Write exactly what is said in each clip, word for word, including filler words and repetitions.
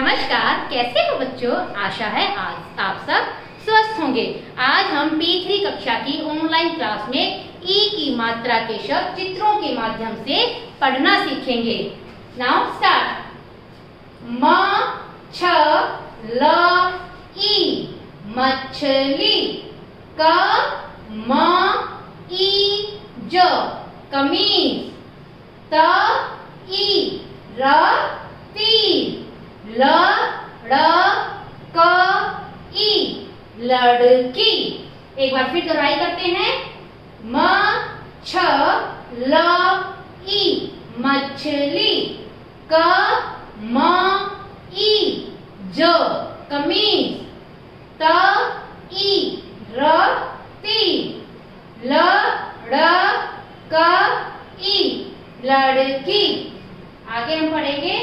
नमस्कार, कैसे हो बच्चों? आशा है आज आप सब स्वस्थ होंगे। आज हम पी थ्री कक्षा की ऑनलाइन क्लास में ई की मात्रा के शब्द चित्रों के माध्यम से पढ़ना सीखेंगे। Now start. म छ ल ई मछली। क म ई ज कमीज। त ई र तीर। ल ड़ क ई लड़की। एक बार फिर दोहराई करते हैं। म छ ल ई मछली। क म ई ज कमीज। त ई र तीर। ल ड़ क ई लड़की। आगे हम पढ़ेंगे।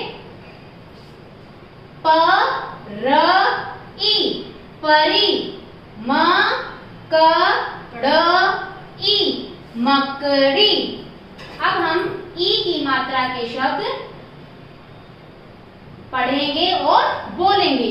प र ई परी। म क ड़ ई मकड़ी। अब हम ई की मात्रा के शब्द पढ़ेंगे और बोलेंगे।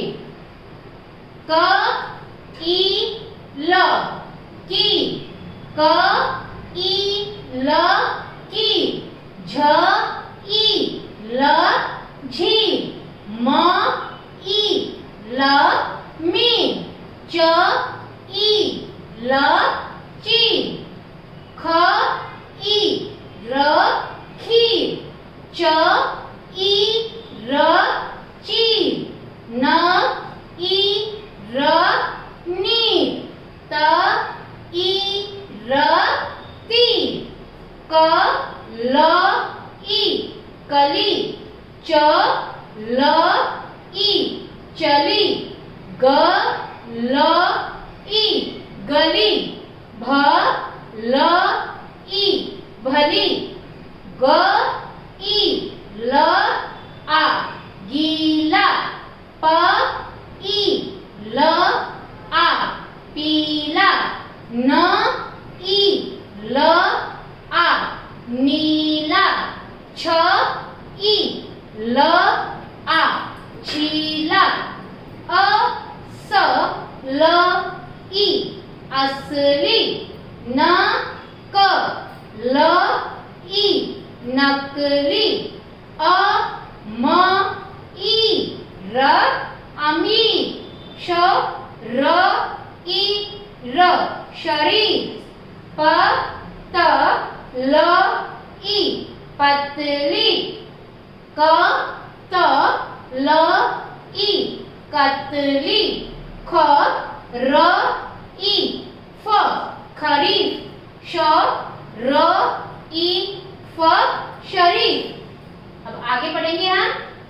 क ई ल की। क ई ल की। झ ई ल झील। म ई ल मीन। च ई ल चील। ख ई र खीर। च ई र चील। न ई र नीर। त ई र तीर। क ल ई कली। च ल ई चली। ग ल ई गली। भ ल ई भली। ग ई ल आ गीला। प ई ल आ पीला। न ई ल आ नीला। छ ई ल आ छीला। अ स ल ई असली। न क ल ई नकली। अ म ई र अमीर। श र ई र शरीर। प त ल ई पतली। क त ल ई कतली। ख र ई फ खरीफ। श र ई फ शरीफ। अब आगे पढ़ेंगे हम।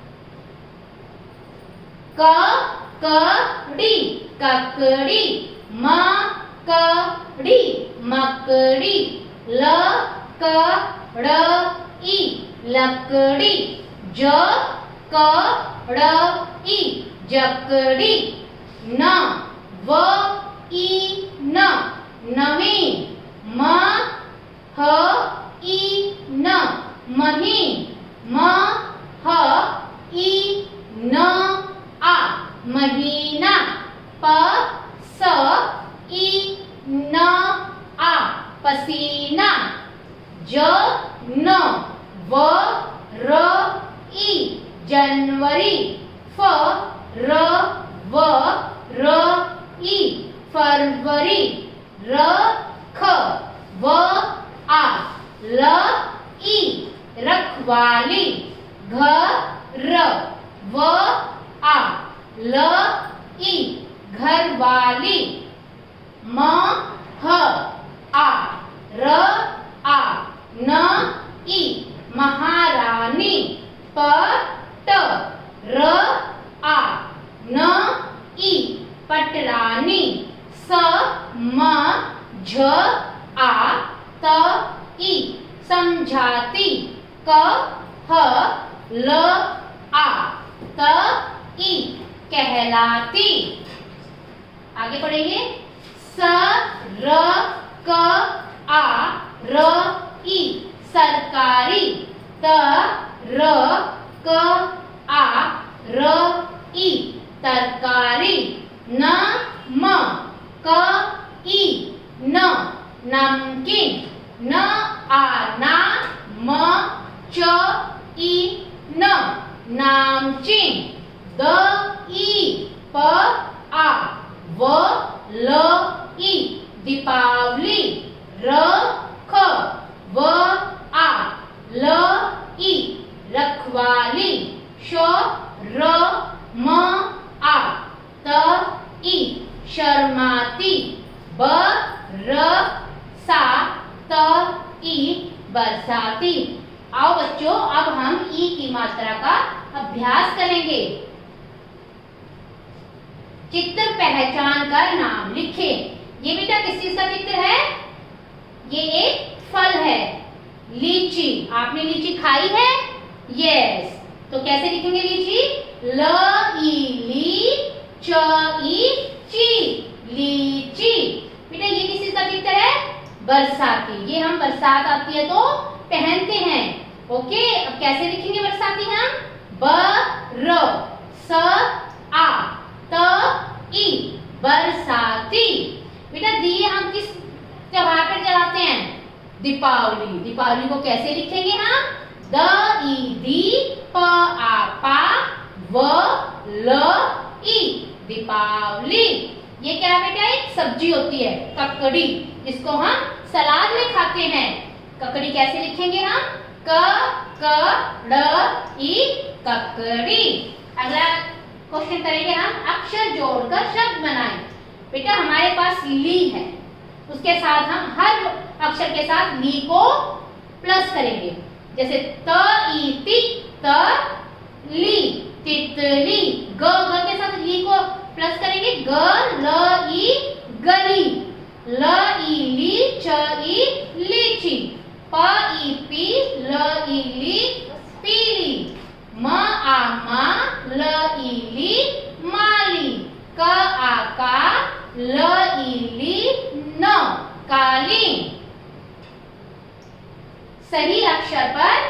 क क डी ककड़ी। म क डी मकड़ी। ल क ड़ ई लकड़ी। ज क ड़ ई जकड़ी। न व ई न नवीन। म ह ई न महीन। म ह ई न आ महीना। प स ई न आ पसीना। ज न व र ई जनवरी। फ र व र ई फरवरी। र ख व आ ल ई रखवाली। घ र व आ ल ई घरवाली। म ह आ र आ न ई महारानी। प ट र आ न ई पटरानी। स म झ आ त ई समझाती। क ह ल आ त ई कहलाती। आगे पढ़ेंगे। स र क आ र ई सरकारी। त र क आ र ई तरकारी, न म क ई न नमकीन, न आना म च ई न नामचीन, द ई प आ व ल ई दीपावली, र ख व आ ल ई रखवाली, श र म आ त ई शर्माती, ब र सा त ई बरसाती। आओ बच्चों, अब हम ई की मात्रा का अभ्यास करेंगे। चित्र पहचान कर नाम लिखें। ये बेटा किस चीज का चित्र है? ये एक फल है, लीची। आपने लीची खाई है? यस। तो कैसे लिखेंगे लीची? ल ई ली च ई ची, लीची। बेटा ये किस चीज का चित्र है? बरसाती। ये हम बरसात आती है तो पहनते हैं। ओके, अब कैसे लिखेंगे बरसाती हम? ब र स आ त ई बरसाती। बेटा दिए हम किस त्योहार पर जलाते हैं? दीपावली। दीपावली को कैसे लिखेंगे हम? द ई दी प आ पा व ल ई दीपावली। ये क्या बेटा? एक सब्जी होती है, ककड़ी, जिसको हम सलाद में खाते हैं। ककड़ी कैसे लिखेंगे हम? क क ड़ ई ककड़ी। अगला क्वेश्चन करेंगे हम, अक्षर जोड़कर शब्द बनाएं। बेटा हमारे पास ली है, उसके साथ हम हर अक्षर के साथ ली को प्लस करेंगे। जैसे त ई ति त ली, तितली। ग ग के साथ ली को प्लस करेंगे, ग ल ई गली, ल ई ली च ई लीची, प ई पी ल ई ली पीली, म आ मा ल ई ली माली, क आ का ल ई ली न कालीन। सही अक्षर पर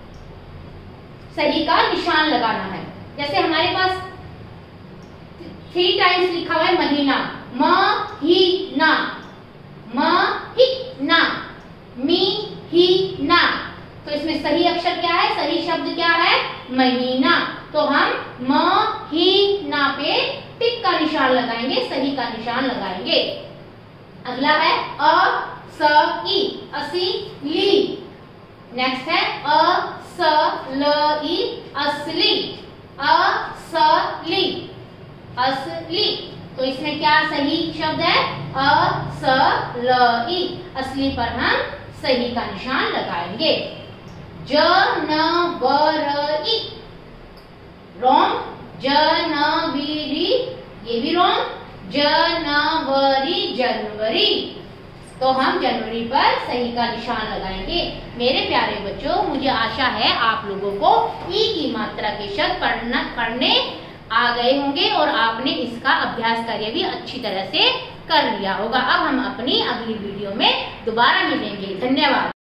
सही का निशान लगाना है। जैसे हमारे पास थ्री टाइम्स लिखा हुआ है महीना, म ही ना, म ही ना, मी ही ना। तो इसमें सही अक्षर क्या है? सही शब्द क्या है? महीना। तो हम म ही ना पे टिक का निशान लगाएंगे, सही का निशान लगाएंगे। अगला है अ स ई, असी ली। नेक्स्ट है अ स ल ई असली, अ स ली असली। तो इसमें क्या सही शब्द है? अ स ल ई, असली पर हम सही का निशान लगाएंगे। ज न व र ई रॉन्ग, ज न वी री ये भी रॉन्ग, ज न व री जनवरी। तो हम जनवरी पर सही का निशान लगाएंगे। मेरे प्यारे बच्चों, मुझे आशा है आप लोगों को ई की मात्रा के शब्द पढ़ना पढ़ने आ गए होंगे और आपने इसका अभ्यास कार्य भी अच्छी तरह से कर लिया होगा। अब हम अपनी अगली वीडियो में दोबारा मिलेंगे। धन्यवाद।